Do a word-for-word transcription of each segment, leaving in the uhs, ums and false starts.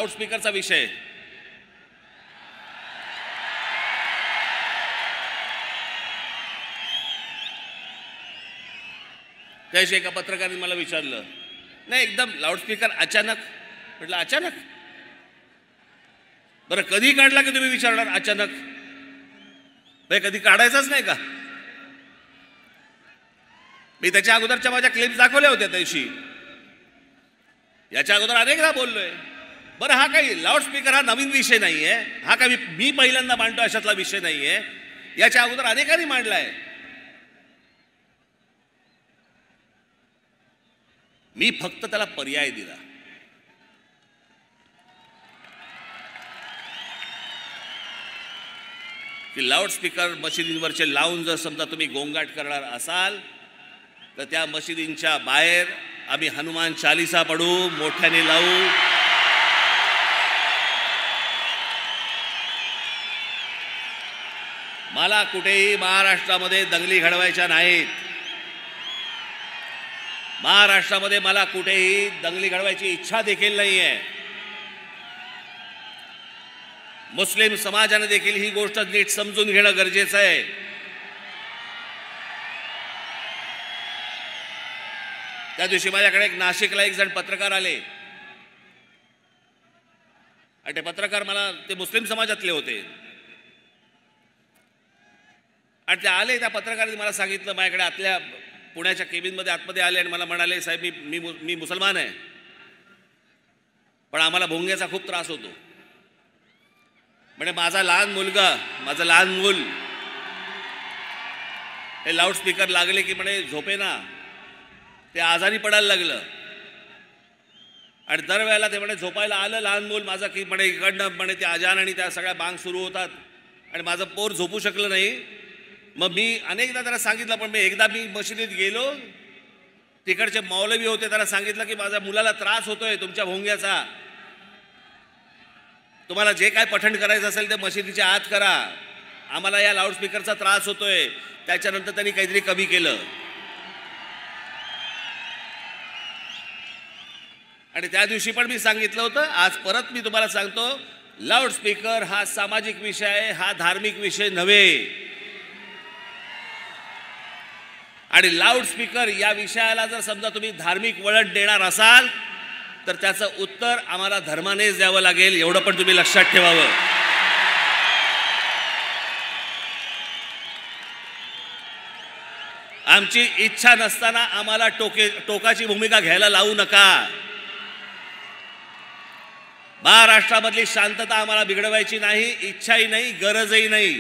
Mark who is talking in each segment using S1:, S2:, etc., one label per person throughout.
S1: लाऊडस्पीकरचा विषय त्याशी एका पत्रकाराने मला विचारलं, नाही एकदम लाऊडस्पीकर अचानक. म्हटलं अचानक? बरं कधी काढला की तुम्ही विचारणार अचानक? कधी काढायचाच नाही का? मी त्याच्या अगोदरच्या माझ्या क्लिप्स दाखवल्या होत्या त्याशी. याच्या अगोदर अनेकदा बोललोय. बरं हा काही लाऊडस्पीकर हा नवीन विषय नाहीये, हा काही मी पहिल्यांदा मांडतो अशातला विषय नाहीये. याच्या अगोदर अनेकांनी मांडलाय. मी फक्त त्याला पर्याय दिला. की लाऊडस्पीकर मशिदींवरचे लावून जर समजा तुम्ही गोंगाट करणार असाल तर त्या मशिदींच्या बाहेर आम्ही हनुमान चालीसा पढू, मोठ्याने लावू. मला कुठेही महाराष्ट्रामध्ये दंगली घडवायच्या नाहीत. महाराष्ट्रामध्ये मला कुठेही दंगली घडवायची इच्छा देखील नाही आहे. मुस्लिम समाजाने देखील ही गोष्ट नीट समजून घेणं गरजेचं आहे. त्या दिवशी माझ्याकडे एक नाशिकला एक जण पत्रकार आले आणि ते पत्रकार मला ते मुस्लिम समाजातले होते आणि ते आले. त्या पत्रकाराने मला सांगितलं, माझ्याकडे आतल्या पुण्याच्या केबिनमध्ये आतमध्ये आले आणि मला म्हणाले, साहेब मी मी मी मुसलमान आहे पण आम्हाला भोंग्याचा खूप त्रास होतो. म्हणजे माझा लहान मुलगा माझं लहान मूल हे लाऊडस्पीकर लागले की म्हणे झोपेना ते आजारी पडायला लागलं. आणि दरवेळेला ते म्हणे झोपायला आलं लहान मूल माझं की म्हणे इकडनं म्हणे ते अजान आणि त्या सगळ्या बांग सुरू होतात आणि माझं पोर झोपू शकलं नाही. मग मी अनेकदा त्याला सांगितलं, पण मी एकदा मी मशिदीत गेलो, तिकडचे मौलवी होते, त्याला सांगितलं की माझ्या मुलाला त्रास होतोय तुमच्या भोंग्याचा, तुम्हाला जे काय पठण करायचं असेल ते मशिदीच्या आत करा, आम्हाला या लाऊडस्पीकरचा त्रास होतोय. त्याच्यानंतर त्यांनी काहीतरी कमी केलं आणि त्या दिवशी पण मी सांगितलं होतं, आज परत मी तुम्हाला सांगतो, लाऊडस्पीकर हा सामाजिक विषय आहे, हा धार्मिक विषय नव्हे. आणि लाऊडस्पीकर या विषयाला जर समजा तुम्ही धार्मिक वळण देणार असाल तर त्याचं उत्तर आम्हाला धर्मानेच द्यावं लागेल, एवढं पण तुम्ही लक्षात ठेवावं. आमची इच्छा नसताना आम्हाला टोके टोकाची भूमिका घ्यायला लावू नका. महाराष्ट्रामधली शांतता आम्हाला बिघडवायची नाही, इच्छाही नाही, गरजही नाही.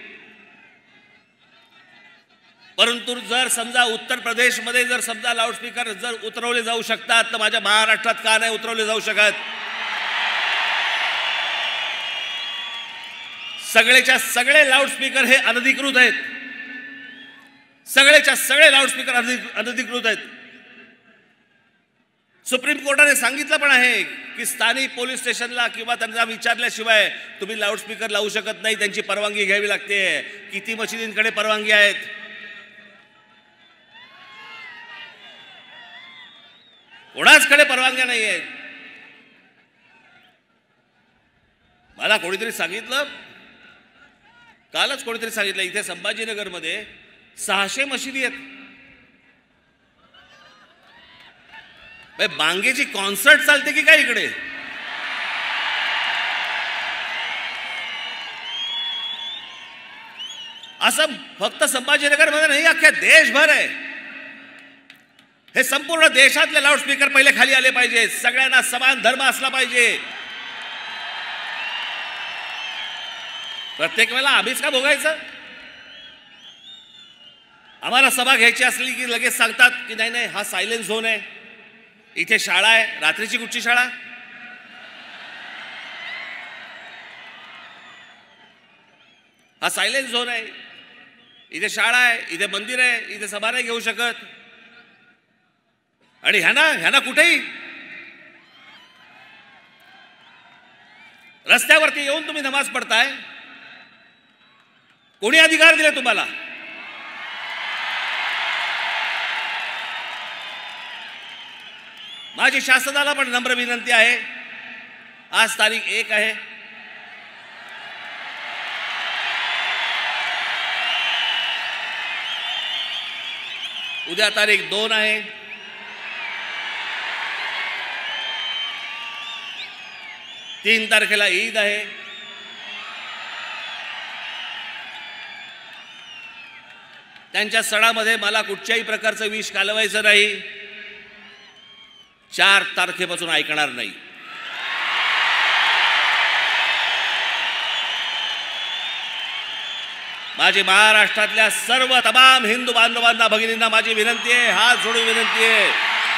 S1: परंतु जर समजा उत्तर प्रदेशमध्ये जर समजा लाऊडस्पीकर जर उतरवले जाऊ शकतात तर माझ्या महाराष्ट्रात का नाही उतरवले जाऊ शकत? सगळेच्या सगळे लाऊडस्पीकर हे अनधिकृत आहेत. सगळेच्या सगळे लाऊडस्पीकर अनधिकृत आहेत. सुप्रीम कोर्टाने सांगितलं पण आहे की स्थानिक पोलीस स्टेशनला किंवा त्यांना विचारल्याशिवाय तुम्ही लाऊडस्पीकर लावू शकत नाही, त्यांची परवानगी घ्यावी लागते. किती मशिदींकडे परवानगी आहेत? कोणाचकडे परवानग्या नाही आहेत. मला कोणीतरी सांगितलं, कालच कोणीतरी सांगितलं, इथे संभाजीनगरमध्ये सहाशे मशिदी आहेत. बांगेची कॉन्सर्ट चालते की काय इकडे? असं फक्त संभाजीनगरमध्ये नाही, अख्ख्या देशभर आहे. हे संपूर्ण देशातले लाऊडस्पीकर पहिले खाली आले पाहिजे. सगळ्यांना समान धर्म असला पाहिजे. प्रत्येक वेळेला आम्हीच का भोगायचं? आम्हाला सभा घ्यायची असली की लगेच सांगतात की नाही नाही हा सायलेन्स झोन आहे, इथे शाळा आहे. रात्रीची कुठची शाळा? हा सायलेन्स झोन आहे, इथे शाळा आहे, इथे मंदिर आहे, इथे सभा नाही घेऊ शकत. आणि ह्याना ह्याना कुठेही रस्त्यावरती येऊन तुम्ही नमाज पडताय, कोणी अधिकार दिले तुम्हाला? माझी शासनाला पण नम्र विनंती आहे आज तारीख एक आहे. उद्या तारीख दोन आहे. तीन तारखेला ईद आहे. त्यांच्या सणामध्ये मला कुठच्याही प्रकारचं विष कालवायचं नाही. चार तारखेपासून ऐकणार नाही. माझी महाराष्ट्रातल्या सर्व तमाम हिंदू बांधवांना भगिनींना माझी विनंती आहे, हात जोडून विनंती आहे,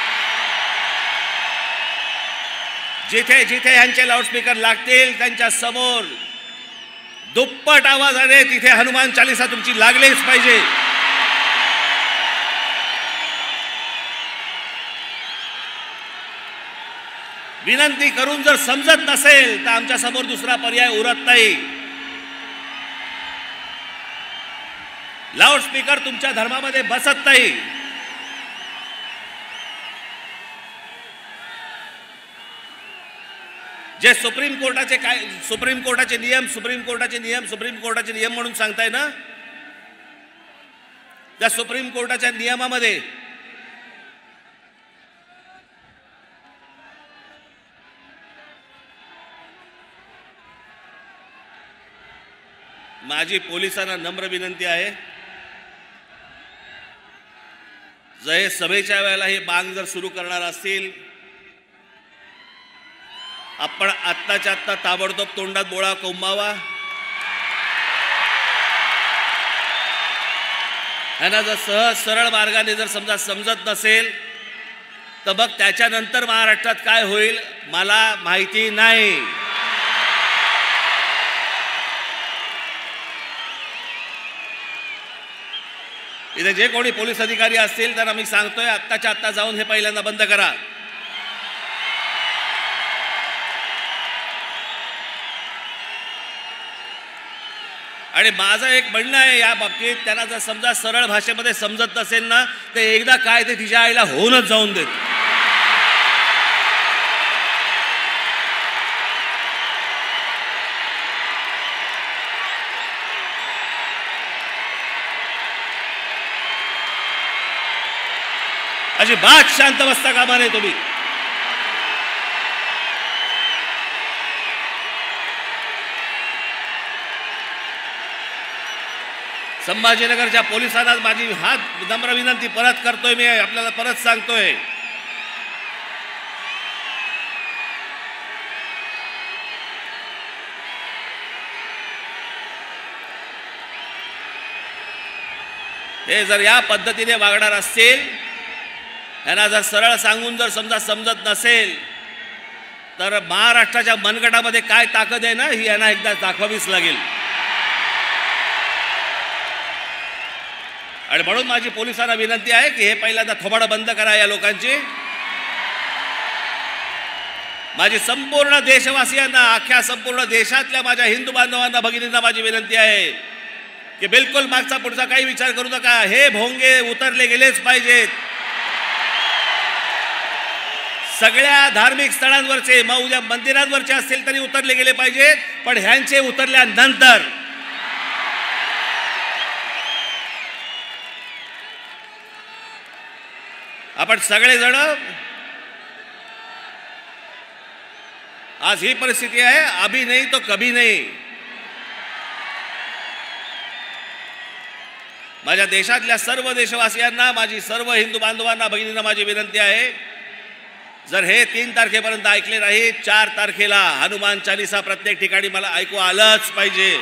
S1: जिथे जिथे यांचे लाऊडस्पीकर लागतील त्यांच्या समोर दुप्पट आवाजाने तिथे हनुमान चालीसा तुमची लागलीच पाहिजे. विनंती करून जर समजत नसेल तर आमच्या समोर दुसरा पर्याय उरत नाही. लाऊडस्पीकर तुमच्या धर्मामध्ये बसत नाही. जे सुप्रीम कोर्टाचे काय सुप्रीम कोर्टाचे नियम सुप्रीम कोर्टाचे नियम सुप्रीम कोर्टाचे नियम म्हणून सांगताय ना, त्या सुप्रीम कोर्टाच्या नियमामध्ये माझी पोलिसांना नम्र विनंती आहे, जर हे सभेच्या वेळेला हे बांग जर सुरू करणार असतील, आपण आत्ताच्या आत्ता ताबडतोब तोंडात बोळा कोंबावा. ह्यांना जर सहज सरळ मार्गाने जर समजा समजत नसेल तर मग त्याच्यानंतर महाराष्ट्रात काय होईल मला माहिती नाही. इथे जे कोणी पोलीस अधिकारी असतील त्यांना मी सांगतोय, आत्ताच्या आत्ता जाऊन हे पहिल्यांदा बंद करा. आणि माझं एक म्हणणं आहे या बाबतीत, त्यांना जर समजा सरळ भाषेमध्ये समजत नसेल ना तर एकदा काय ते तिच्या आईला होऊनच जाऊन देत. अजिबात शांत बसता कामा नये तुम्ही. संभाजीनगरच्या पोलिसांना माझी हात नम्र विनंती परत करतोय, मी आपल्याला परत सांगतोय, हे जर या पद्धतीने वागणार असतील, यांना जर सरळ सांगून जर समजा समजत नसेल तर महाराष्ट्राच्या मनगटामध्ये काय ताकद आहे ना ही यांना एकदा दाखवावीच लागेल. आणि म्हणून माझी पोलिसांना विनंती आहे की हे पहिल्यांदा थोबाडं बंद करा या लोकांची. माझी संपूर्ण देशवासियांना, अख्ख्या संपूर्ण देशातल्या माझ्या हिंदू बांधवांना भगिनींना माझी विनंती आहे की बिलकुल मागचा पुढचा काही विचार करू नका. हे भोंगे उतरले गेलेच पाहिजेत. सगळ्या धार्मिक स्थळांवरचे, मग उद्या मंदिरांवरचे असतील तरी उतरले गेले पाहिजेत, पण ह्यांचे उतरल्यानंतर आपण सगळेजण, आज ही परिस्थिती आहे, अभी नहीं तो कभी नहीं. माझ्या देशातल्या सर्व देशवासियांना, माझी सर्व हिंदू बांधवांना भगिनींना माझी विनंती आहे, जर हे तीन तारखेपर्यंत ऐकले नाही, चार तारखेला हनुमान चालीसा प्रत्येक ठिकाणी मला ऐकू आलंच पाहिजे.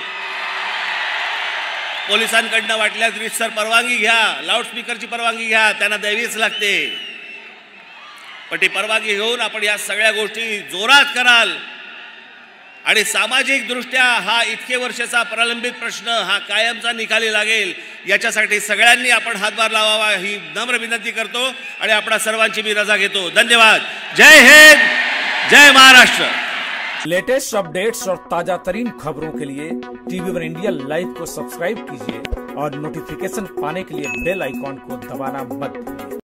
S1: पोलिसांकडनं वाटल्यास रीतसर परवानगी घ्या, लाऊडस्पीकरची परवानगी घ्या, त्यांना द्यावीच लागते. पण ती परवानगी घेऊन आपण या सगळ्या गोष्टी जोरात कराल आणि सामाजिक दृष्ट्या हा इतके वर्षाचा प्रलंबित प्रश्न हा कायमचा निकाली लागेल, याच्यासाठी सगळ्यांनी आपण हातभार लावावा ही नम्र विनंती करतो आणि आपणा सर्वांची मी रजा घेतो. धन्यवाद. जय हिंद, जय महाराष्ट्र.
S2: लेटेस्ट अपडेट्स और ताजा तरीन खबरों के लिए टीवी वन इंडिया लाइव को सब्सक्राइब कीजिए और नोटिफिकेशन पाने के लिए बेल आइकॉन को दबाना मत भूलिए.